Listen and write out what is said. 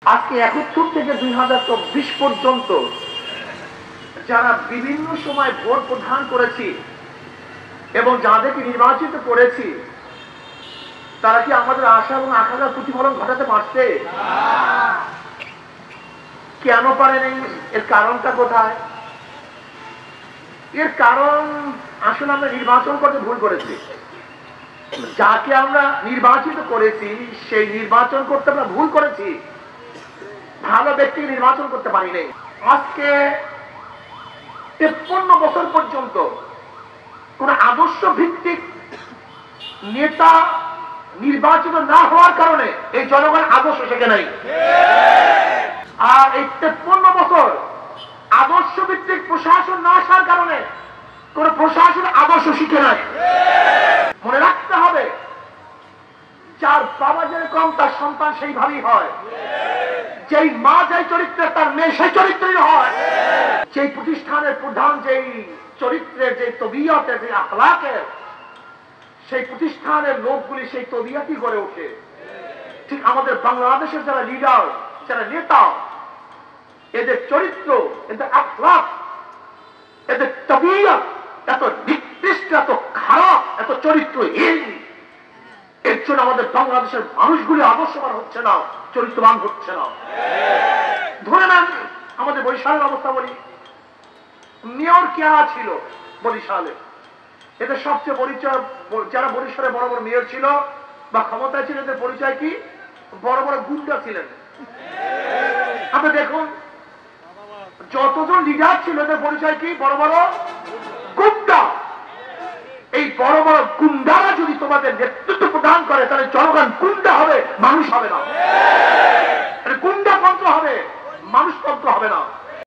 আজকে ৭১ থেকে ২০২৪ পর্যন্ত যারা বিভিন্ন সময় ভোট প্রদান করেছি এবং যাদেরকে নির্বাচিত করেছি, তারা কি আমাদের আশা এবং আকাঙ্ক্ষার প্রতিফলন ঘটাতে পারছে? কেন পারেনি? এর কারণটা কোথায়? এর কারণ আসলে আমরা নির্বাচন করতে ভুল করেছি। যাকে আমরা নির্বাচিত করেছি সেই নির্বাচন করতে আমরা ভুল করেছি, ভালো ব্যক্তি নির্বাচন করতে পারি নাই। আজকে ৫৩ বছর পর্যন্ত কোন আদর্শ ভিত্তিক নেতা নির্বাচিত না হওয়ার কারণে এই জনগণ আদর্শ শেখে নাই। আর এই ৫৩ বছর আদর্শ ভিত্তিক প্রশাসন না আসার কারণে কোন প্রশাসন আদর্শ শিখে নাই। মনে রাখতে হবে, যার বাবা যেরকম তার সন্তান সেইভাবেই হয়, যেই মা যেই চরিত্রে তার মেয়ে সেই চরিত্রই হয়, যেই প্রতিষ্ঠানের প্রধান যেই চরিত্রের যে তবিয়তের যে আখলাকের, সেই প্রতিষ্ঠানের লোকগুলি সেই তবিয়তই গড়ে ওঠে। ঠিক আমাদের বাংলাদেশের যারা লিডার, যারা নেতা, এদের চরিত্র, এদের আখলাক, এদের তবিয়ত এত নিকৃষ্ট, এত খারাপ, এত চরিত্রহীন, এর জন্য আমাদের বাংলাদেশের মানুষগুলি আদর্শবান হচ্ছে না, চরিত্রবান হচ্ছে না। ধরে নেন আমাদের বরিশালের অবস্থা বলি, মেয়র কেয়া ছিল বরিশালে, এদের সবচেয়ে পরিচয়, যারা বরিশালে বড় বড় মেয়র ছিল বা ক্ষমতায় ছিল, এদের পরিচয় কি? বড় বড় গুন্ডা ছিলেন। আপনি দেখুন যতজন লিডার ছিল এদের পরিচয় কি? বড় বড় গুন্ডা। এই বড় বড় গুন্ডারা যদি তোমাদের নেতৃত্ব প্রদান করে তাহলে জনগণ গুন্ডা হবে, মানুষ হবে না। গুন্ডাতন্ত্র হবে, মানুষতন্ত্র হবে না।